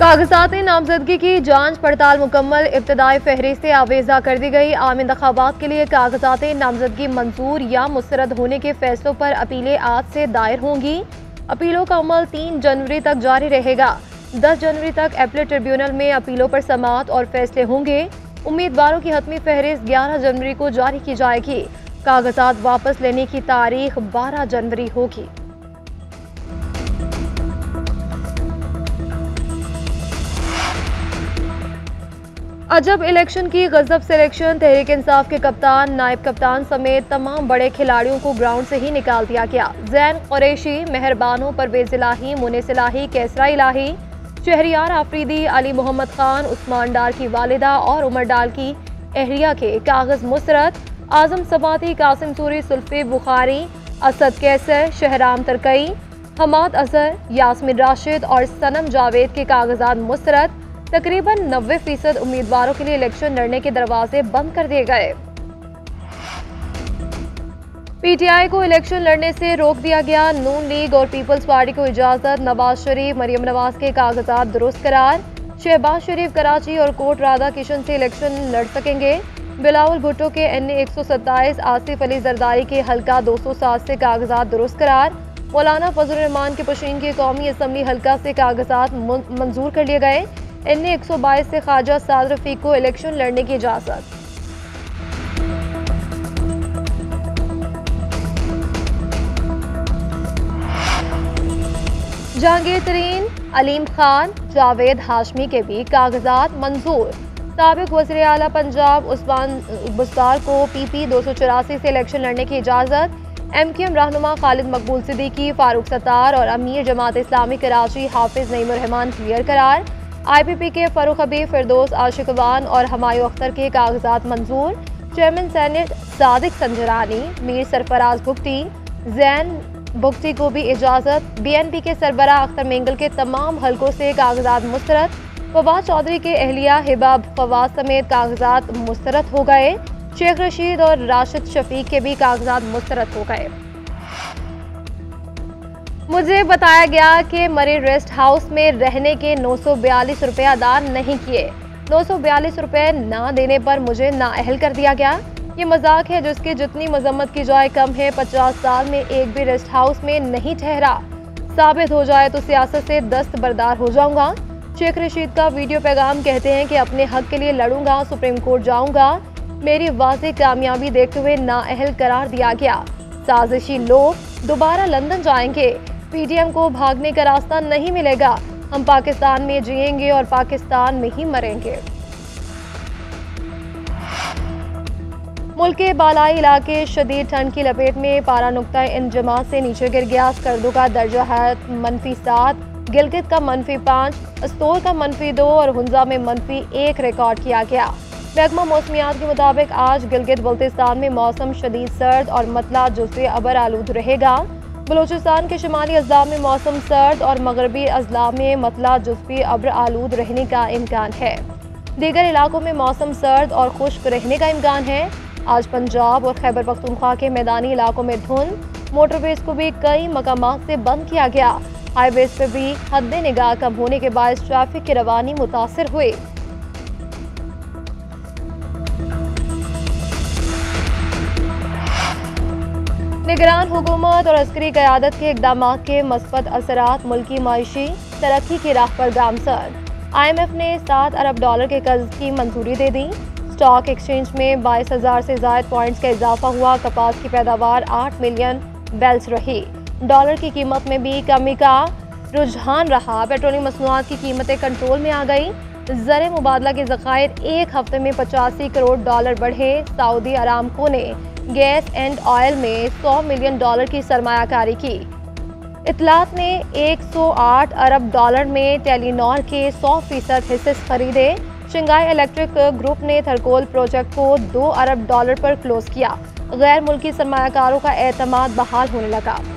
कागजात नामजदगी की जांच पड़ताल मुकम्मल। इब्तदाई फहरिस्त आवेजा कर दी गई। आम इंतखाबात के लिए कागजात नामजदगी मंजूर या मुस्तरद होने के फैसलों पर अपीलें आज से दायर होंगी। अपीलों का अमल 3 जनवरी तक जारी रहेगा। 10 जनवरी तक अपीलेट ट्रिब्यूनल में अपीलों पर समाअत और फैसले होंगे। उम्मीदवारों की हतमी फहरिस्त 11 जनवरी को जारी की जाएगी। कागजात वापस लेने की तारीख 12 जनवरी होगी। अजब इलेक्शन की गजब सिलेक्शन। तहरीक इंसाफ के कप्तान, नायब कप्तान समेत तमाम बड़े खिलाड़ियों को ग्राउंड से ही निकाल दिया गया। जैन कुरैशी, मेहरबानो, परवेज इलाही, मुनिस इलाही, कैसरा इलाही, शहरियार आफरीदी, अली मोहम्मद खान, उस्मान डार की वालिदा और उमर डार की एहलिया के कागज मुस्तरद। आजम सबाती, कासिम सूरी, सुल्फी बुखारी, असद कैसर, शहराम तरकई, हमाद अजहर, यास्मिन राशिद और सनम जावेद के कागजात मुस्तरद। तकरीबन 90% उम्मीदवारों के लिए इलेक्शन लड़ने के दरवाजे बंद कर दिए गए। पीटीआई को इलेक्शन लड़ने से रोक दिया गया। नून लीग और पीपल्स पार्टी को इजाजत। नवाज शरीफ, मरियम नवाज के कागजात दुरुस्त करार। शहबाज शरीफ कराची और कोट राधा किशन से इलेक्शन लड़ सकेंगे। बिलावल भुट्टो के NA 127, आसिफ अली जरदारी के हल्का 207 से कागजात दुरुस्त करार। मौलाना फजल रहमान के पशीन के कौमी असम्बली हल्का से कागजात मंजूर कर लिए गए। NA 122 से ख्वाजा साद रफीक को इलेक्शन लड़ने की इजाजत। जहांगीर तरीन, अलीम खान, जावेद हाशमी के भी कागजात मंजूर। साबिक वज़ीर आला पंजाब उस्मान बुस्तार को PP 284 से इलेक्शन लड़ने की इजाजत। MQM रहनुमा खालिद मकबूल सिद्दीकी, फारूक सत्तार और अमीर जमात इस्लामी कराची हाफिज नईमुर रहमान क्लियर करार। IPP के फरूख हबीब, फिरदौस आशिकवान और हमायूं अख्तर के कागजात मंजूर। चेयरमैन सेनेट सादिक संजरानी, मीर सरफराज भुगटी, जैन भुगटी को भी इजाजत। BNP के सरबरा अख्तर मेंगल के तमाम हलकों से कागजात मुस्तरद। फवाद चौधरी के एहलिया हिबा फवाद समेत कागजात मुस्तरद हो गए। शेख रशीद और राशिद शफीक के भी कागजात मुस्तरद हो गए। मुझे बताया गया कि मरीन रेस्ट हाउस में रहने के 942 रुपये अदा नहीं किए। 942 रुपये ना देने पर मुझे नाअहल कर दिया गया। ये मजाक है जिसकी जितनी मजम्मत की जाए कम है। 50 साल में एक भी रेस्ट हाउस में नहीं ठहरा। साबित हो जाए तो सियासत से दस्तबरदार हो जाऊंगा। शेख रशीद का वीडियो पैगाम कहते हैं कि अपने हक के लिए लड़ूंगा, सुप्रीम कोर्ट जाऊंगा। मेरी वाज़ेह कामयाबी देखते हुए नाअहल करार दिया गया। साजिशी लोग दोबारा लंदन जाएंगे। PDM को भागने का रास्ता नहीं मिलेगा। हम पाकिस्तान में जिएंगे और पाकिस्तान में ही मरेंगे। मुल्क के बालाई इलाके शदीद ठंड की लपेट में। पारा नुक्ता इंजमा से नीचे गिर गया। स्कर्दू का दर्जा है -7, गिलगित का -5, अस्तोर का -2 और हुंजा में -1 रिकॉर्ड किया गया। महकमा मौसमियात के मुताबिक आज गिलगित बल्तिस्तान में मौसम शदीद सर्द और मतला जुज़्वी अबर आलूद रहेगा। बलूचिस्तान के शुमाली अजला में मौसम सर्द और मगरबी अजला में मतला जुज़्वी अब्र आलूद रहने का इम्कान है। दीगर इलाकों में मौसम सर्द और खुश्क रहने का इम्कान है। आज पंजाब और खैबर पख्तूनख्वा के मैदानी इलाकों में धुंध। मोटरवेज को भी कई मकामात से बंद किया गया। हाईवेज पर भी हद निगाह कम होने के बायस ट्रैफिक की रवानी मुतासिर हुई। निगरान हुकूमत और अस्करी क़यादत के इक़दामात के मस्बत असरात मुल्की माशी तरक्की की राह पर गामजन। IMF ने $7 अरब के कर्ज की मंजूरी दे दी। स्टॉक एक्सचेंज में 22,000 से ज़ायद पॉइंट्स का इजाफा हुआ। कपास की पैदावार 8 मिलियन बैल्स रही। डॉलर की कीमत में भी कमी का रुझान रहा। पेट्रोलियम मसनूआत की कीमतें कंट्रोल में आ गई। ज़र मुबादला के ज़खायर एक हफ्ते में $85 करोड़ बढ़े। सऊदी अरामको ने गैस एंड ऑयल में $100 मिलियन की सरमायाकारी की। इतलात ने $108 अरब में टेलीनॉर के 100% हिस्से खरीदे। शंघाई इलेक्ट्रिक ग्रुप ने थरकोल प्रोजेक्ट को $2 अरब पर क्लोज किया। गैर मुल्की सरमायाकारों का एतमाद बहाल होने लगा।